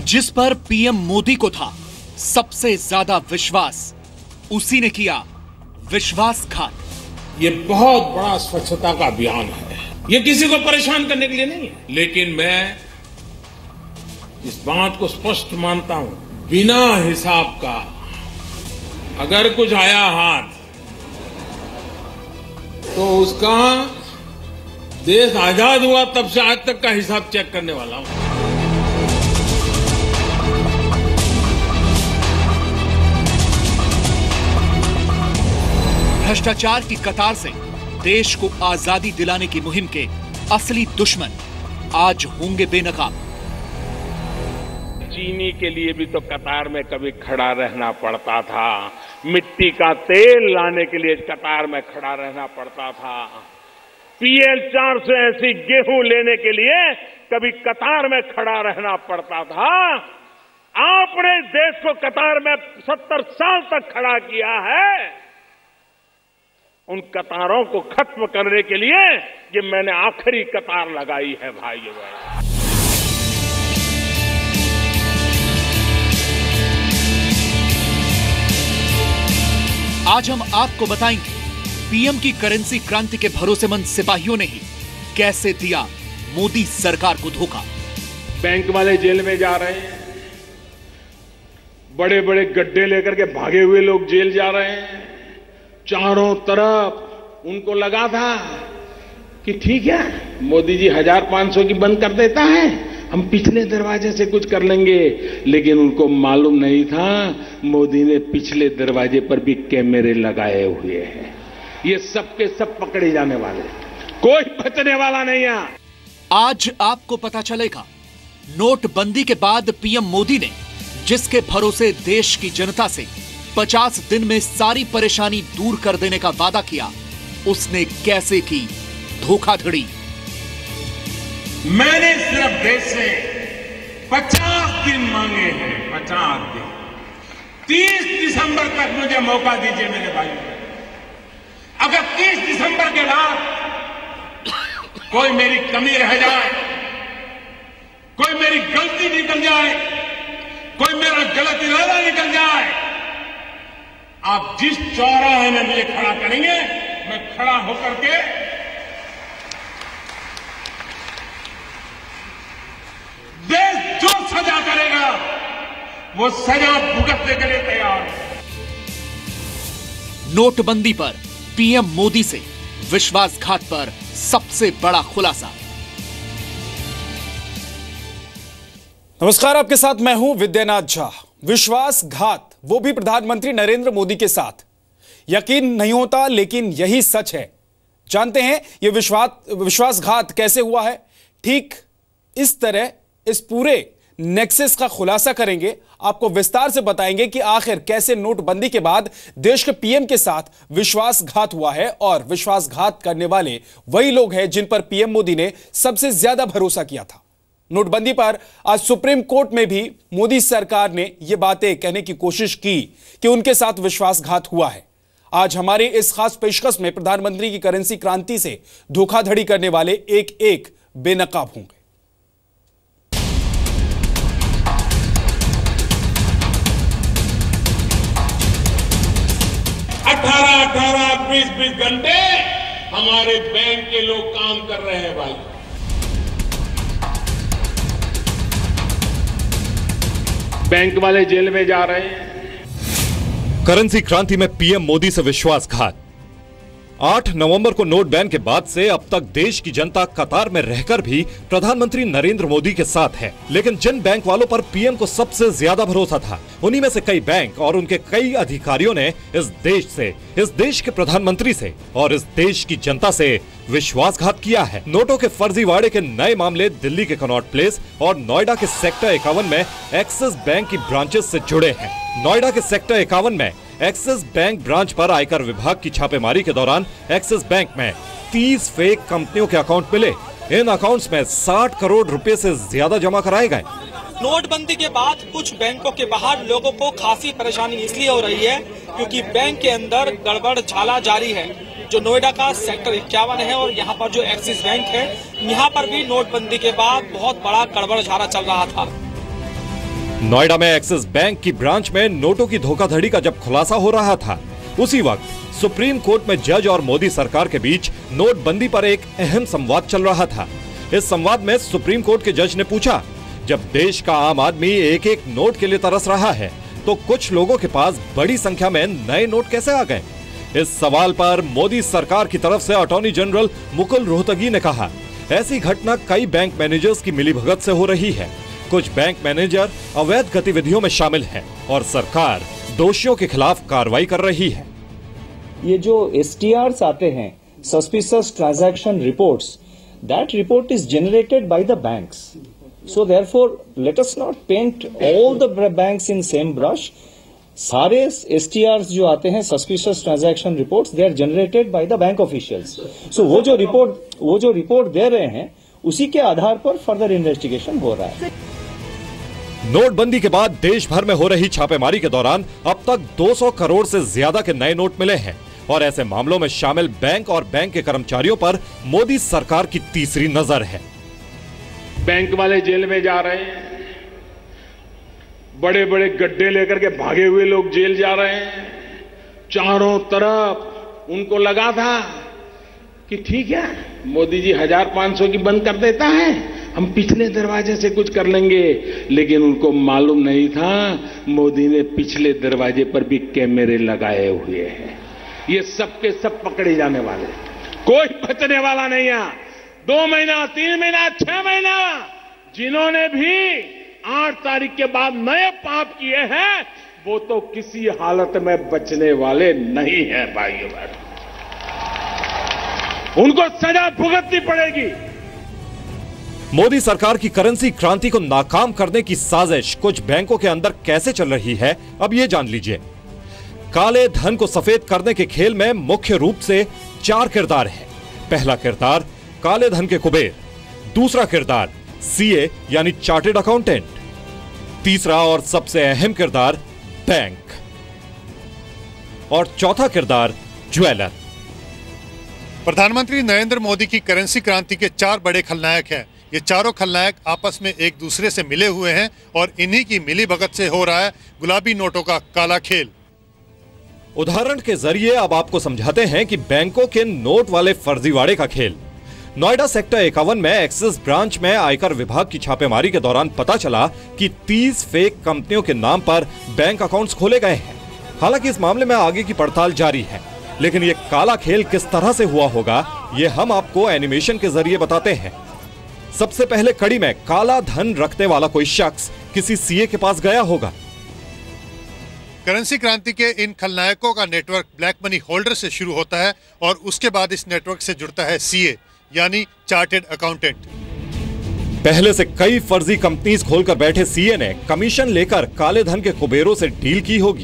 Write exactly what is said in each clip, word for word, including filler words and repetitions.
जिस पर पीएम मोदी को था सबसे ज्यादा विश्वास, उसी ने किया विश्वासघात। ये बहुत बड़ा स्वच्छता का अभियान है, ये किसी को परेशान करने के लिए नहीं है, लेकिन मैं इस बात को स्पष्ट मानता हूं, बिना हिसाब का अगर कुछ आया हाथ तो उसका देश आजाद हुआ तब से आज तक का हिसाब चेक करने वाला हूं। भ्रष्टाचार की कतार से देश को आजादी दिलाने की मुहिम के असली दुश्मन आज होंगे बेनकाब। चीनी के लिए भी तो कतार में कभी खड़ा रहना पड़ता था, मिट्टी का तेल लाने के लिए कतार में खड़ा रहना पड़ता था, पीएल चार सौ ऐसी गेहूं लेने के लिए कभी कतार में खड़ा रहना पड़ता था। आपने देश को कतार में सत्तर साल तक खड़ा किया है। उन कतारों को खत्म करने के लिए ये मैंने आखिरी कतार लगाई है भाइयों बहनों। आज हम आपको बताएंगे पीएम की करेंसी क्रांति के भरोसेमंद सिपाहियों ने ही कैसे दिया मोदी सरकार को धोखा। बैंक वाले जेल में जा रहे हैं, बड़े बड़े गड्ढे लेकर के भागे हुए लोग जेल जा रहे हैं। चारों तरफ उनको लगा था कि ठीक है, मोदी जी हजार पांच सौ की बंद कर देता है, हम पिछले दरवाजे से कुछ कर लेंगे, लेकिन उनको मालूम नहीं था मोदी ने पिछले दरवाजे पर भी कैमरे लगाए हुए हैं। ये सब के सब पकड़े जाने वाले, कोई बचने वाला नहीं है। आज आपको पता चलेगा नोटबंदी के बाद पीएम मोदी ने जिसके भरोसे देश की जनता से पचास दिन में सारी परेशानी दूर कर देने का वादा किया, उसने कैसे की धोखाधड़ी। मैंने सिर्फ देश से पचास दिन मांगे हैं, पचास दिन। तीस दिसंबर तक मुझे मौका दीजिए मेरे भाई। अगर तीस दिसंबर के बाद कोई मेरी कमी रह जाए, कोई मेरी गलती निकल जाए, कोई मेरा गलत इरादा निकल जाए, आप जिस चौराहे में मुझे खड़ा करेंगे, मैं खड़ा होकर के देश जो सजा करेगा वो सजा भुगतने के लिए तैयार है। नोटबंदी पर पीएम मोदी से विश्वासघात पर सबसे बड़ा खुलासा। नमस्कार, आपके साथ मैं हूं विद्यानाथ झा। विश्वासघात, वो भी प्रधानमंत्री नरेंद्र मोदी के साथ। यकीन नहीं होता, लेकिन यही सच है। जानते हैं यह विश्वास विश्वासघात कैसे हुआ है? ठीक इस तरह इस पूरे नेक्सस का खुलासा करेंगे, आपको विस्तार से बताएंगे कि आखिर कैसे नोटबंदी के बाद देश के पीएम के साथ विश्वासघात हुआ है, और विश्वासघात करने वाले वही लोग हैं जिन पर पीएम मोदी ने सबसे ज्यादा भरोसा किया था। नोटबंदी पर आज सुप्रीम कोर्ट में भी मोदी सरकार ने यह बातें कहने की कोशिश की कि उनके साथ विश्वासघात हुआ है। आज हमारे इस खास पेशकश में प्रधानमंत्री की करेंसी क्रांति से धोखाधड़ी करने वाले एक एक बेनकाब होंगे। अठारह अठारह बीस बीस घंटे हमारे बैंक के लोग काम कर रहे हैं भाई। बैंक वाले जेल में जा रहे हैं। करेंसी क्रांति में पीएम मोदी से विश्वासघात। आठ नवंबर को नोट बैन के बाद से अब तक देश की जनता कतार में रहकर भी प्रधानमंत्री नरेंद्र मोदी के साथ है, लेकिन जिन बैंक वालों पर पीएम को सबसे ज्यादा भरोसा था, उन्हीं में से कई बैंक और उनके कई अधिकारियों ने इस देश से, इस देश के प्रधानमंत्री से और इस देश की जनता से विश्वासघात किया है। नोटों के फर्जीवाड़े के नए मामले दिल्ली के कनॉट प्लेस और नोएडा के सेक्टर इक्यावन में एक्सिस बैंक की ब्रांचेस से जुड़े हैं। नोएडा के सेक्टर इक्यावन में एक्सिस बैंक ब्रांच पर आयकर विभाग की छापेमारी के दौरान एक्सिस बैंक में तीस फेक कंपनियों के अकाउंट मिले। इन अकाउंट्स में साठ करोड़ रुपए से ज्यादा जमा कराए गए। नोटबंदी के बाद कुछ बैंकों के बाहर लोगों को खासी परेशानी इसलिए हो रही है क्योंकि बैंक के अंदर गड़बड़ झाला जारी है। जो नोएडा का सेक्टर इक्यावन है और यहाँ पर जो एक्सिस बैंक है, यहाँ पर भी नोटबंदी के बाद बहुत बड़ा गड़बड़ झाला चल रहा था। नोएडा में एक्सिस बैंक की ब्रांच में नोटों की धोखाधड़ी का जब खुलासा हो रहा था, उसी वक्त सुप्रीम कोर्ट में जज और मोदी सरकार के बीच नोटबंदी पर एक अहम संवाद चल रहा था। इस संवाद में सुप्रीम कोर्ट के जज ने पूछा, जब देश का आम आदमी एक एक नोट के लिए तरस रहा है, तो कुछ लोगों के पास बड़ी संख्या में नए नोट कैसे आ गए? इस सवाल पर मोदी सरकार की तरफ से अटॉर्नी जनरल मुकुल रोहतगी ने कहा, ऐसी घटना कई बैंक मैनेजर्स की मिलीभगत से हो रही है। कुछ बैंक मैनेजर अवैध गतिविधियों में शामिल हैं और सरकार दोषियों के खिलाफ कार्रवाई कर रही है। ये जो एस टी आर्स आते हैं, suspicious transaction reports, that report is generated by the banks, so therefore let us not paint all the banks in same brush. सारे एस टी आर्स जो आते हैं, suspicious transaction reports, they are generated by the bank officials. So वो जो report वो जो report दे रहे हैं, उसी के आधार पर फर्दर इन्वेस्टिगेशन हो रहा है। नोटबंदी के बाद देश भर में हो रही छापेमारी के दौरान अब तक दो सौ करोड़ से ज्यादा के नए नोट मिले हैं और ऐसे मामलों में शामिल बैंक और बैंक के कर्मचारियों पर मोदी सरकार की तीसरी नजर है। बैंक वाले जेल में जा रहे हैं, बड़े बड़े गड्ढे लेकर के भागे हुए लोग जेल जा रहे हैं। चारों तरफ उनको लगा था कि ठीक है, मोदी जी हजार पांच सौ की बंद कर देता है, हम पिछले दरवाजे से कुछ कर लेंगे, लेकिन उनको मालूम नहीं था मोदी ने पिछले दरवाजे पर भी कैमरे लगाए हुए हैं। ये सब के सब पकड़े जाने वाले, कोई बचने वाला नहीं है। दो महीना, तीन महीना, छह महीना, जिन्होंने भी आठ तारीख के बाद नए पाप किए हैं, वो तो किसी हालत में बचने वाले नहीं है भाइयों बहनों, उनको सजा भुगतनी पड़ेगी। मोदी सरकार की करेंसी क्रांति को नाकाम करने की साजिश कुछ बैंकों के अंदर कैसे चल रही है, अब ये जान लीजिए। काले धन को सफेद करने के खेल में मुख्य रूप से चार किरदार हैं। पहला किरदार काले धन के कुबेर, दूसरा किरदार सीए यानी चार्टेड अकाउंटेंट, तीसरा और सबसे अहम किरदार बैंक और चौथा किरदार ज्वेलर। प्रधानमंत्री नरेंद्र मोदी की करेंसी क्रांति के चार बड़े खलनायक हैं। ये चारों खलनायक आपस में एक दूसरे से मिले हुए हैं और इन्हीं की मिलीभगत से हो रहा है गुलाबी नोटों का काला खेल। उदाहरण के जरिए अब आपको समझाते हैं कि बैंकों के नोट वाले फर्जीवाड़े का खेल। नोएडा सेक्टर इक्यावन में एक्सिस ब्रांच में आयकर विभाग की छापेमारी के दौरान पता चला कि तीस फेक कंपनियों के नाम पर बैंक अकाउंट्स खोले गए हैं। हालांकि इस मामले में आगे की पड़ताल जारी है, लेकिन ये काला खेल किस तरह से हुआ होगा, ये हम आपको एनिमेशन के जरिए बताते हैं। सबसे पहले कड़ी में काला धन रखने वाला कोई शख्स किसी सीए के पास गया होगा। करेंसी क्रांति के इन खलनायकों का नेटवर्क ब्लैक मनी होल्डर से शुरू होता है और उसके बाद इस नेटवर्क से जुड़ता है सीए यानी चार्टेड अकाउंटेंट। पहले से कई फर्जी कंपनीज खोलकर बैठे सीए ने कमीशन लेकर काले धन के कुबेरों से डील की होगी।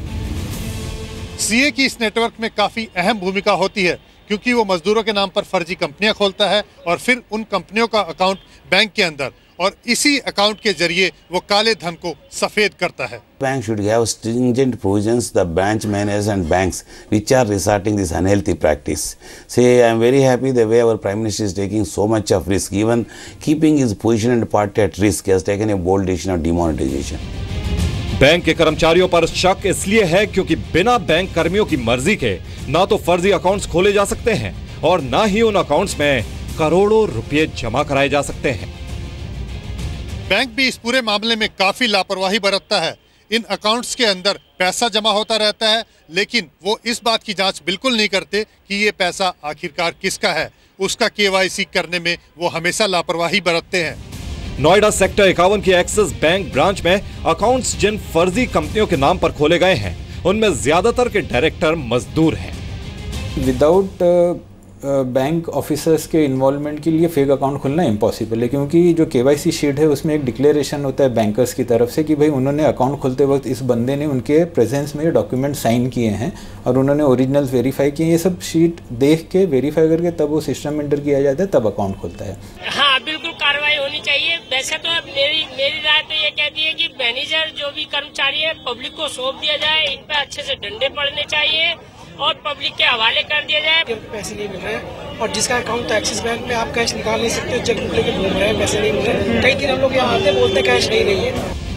सीए की इस नेटवर्क में काफी अहम भूमिका होती है, क्योंकि वो मजदूरों के नाम पर फर्जी कंपनियां खोलता है और फिर उन कंपनियों का अकाउंट बैंक के अंदर, और इसी अकाउंट के जरिए वो काले धन को सफेद करता है। Bank should have stringent provisions the branch managers and banks which are resorting this unhealthy practice. Say, I am very happy the way our Prime Minister is taking so much of risk, even keeping his position and party at risk, he has taken a bold decision of demonetization. Bank के कर्मचारियों पर शक इसलिए है क्योंकि बिना bank कर्मियों की मर्जी के ना तो फर्जी अकाउंट्स खोले जा सकते हैं और ना ही उन अकाउंट्स में करोड़ों रुपए जमा कराए जा सकते हैं। बैंक भी इस पूरे मामले में काफी लापरवाही बरतता है। इन अकाउंट्स के अंदर पैसा जमा होता रहता है, लेकिन वो इस बात की जांच बिल्कुल नहीं करते कि ये पैसा आखिरकार किसका है। उसका केवाईसी करने में वो हमेशा लापरवाही बरतते हैं। नोएडा सेक्टर इक्यावन की एक्सिस बैंक ब्रांच में अकाउंट्स जिन फर्जी कंपनियों के नाम पर खोले गए हैं, उनमें ज्यादातर के डायरेक्टर मजदूर हैं। विदाउट बैंक ऑफिसर्स के इन्वॉल्वमेंट के लिए फेक अकाउंट खुलना इम्पॉसिबल है, क्योंकि जो केवाईसी शीट है उसमें एक डिक्लेरेशन होता है बैंकर्स की तरफ से कि भाई उन्होंने अकाउंट खोलते वक्त इस बंदे ने उनके प्रेजेंस में ये डॉक्यूमेंट साइन किए हैं और उन्होंने ओरिजिनल्स वेरीफाई किए। ये सब शीट देख के वेरीफाई करके तब वो सिस्टम में एंटर किया जाता है, तब अकाउंट खुलता है। हाँ, बिल्कुल कार्रवाई होनी चाहिए। वैसे तो मेरी मेरी राय तो ये कहती है कि मैनेजर जो भी कर्मचारी है पब्लिक को सौंप दिया जाए, इन पर अच्छे से डंडे पड़ने चाहिए और पब्लिक के हवाले कर दिया जाए। पैसे नहीं मिल रहे हैं और जिसका अकाउंट तो एक्सिस बैंक में आप कैश निकाल नहीं सकते, चेक बुक लेके घूम रहे हैं, पैसे नहीं मिल रहे। कई दिन हम लोग यहाँ आते बोलते कैश नहीं रही है।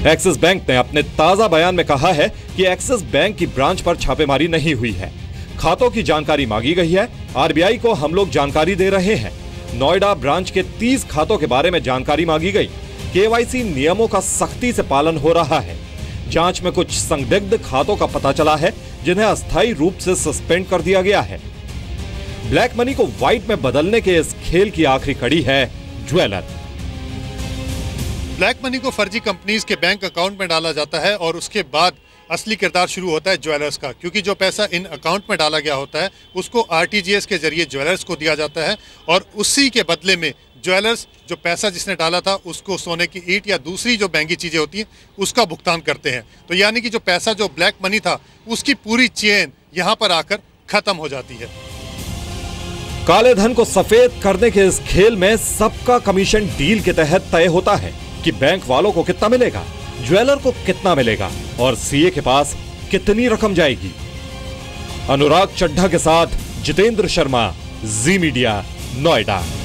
एक्सिस बैंक ने अपने ताजा बयान में कहा है कि एक्सिस बैंक की ब्रांच पर छापेमारी नहीं हुई है। खातों की जानकारी मांगी गई है। आरबीआई को हम लोग जानकारी दे रहे हैं। नोएडा ब्रांच के तीस खातों के बारे में जानकारी मांगी गई। केवाईसी नियमों का सख्ती से पालन हो रहा है। जांच में कुछ संदिग्ध खातों का पता चला है जिन्हें अस्थायी रूप से सस्पेंड कर दिया गया है। ब्लैक मनी को व्हाइट में बदलने के इस खेल की आखिरी कड़ी है ज्वेलर। ब्लैक मनी को फर्जी कंपनीज के बैंक अकाउंट में डाला जाता है और उसके बाद असली किरदार शुरू होता है ज्वेलर्स का, क्योंकि जो पैसा इन अकाउंट में डाला गया होता है उसको आरटीजीएस के जरिए ज्वेलर्स को दिया जाता है और उसी के बदले में ज्वेलर्स जो पैसा जिसने डाला था उसको सोने की ईंट या दूसरी जो महंगी चीजें होती हैं उसका भुगतान करते हैं। तो यानी कि जो पैसा जो ब्लैक मनी था उसकी पूरी चेन यहाँ पर आकर खत्म हो जाती है। काले धन को सफेद करने के इस खेल में सबका कमीशन डील के तहत तय होता है कि बैंक वालों को कितना मिलेगा, ज्वेलर को कितना मिलेगा और सीए के पास कितनी रकम जाएगी। अनुराग चड्ढा के साथ जितेंद्र शर्मा, जी मीडिया, नोएडा।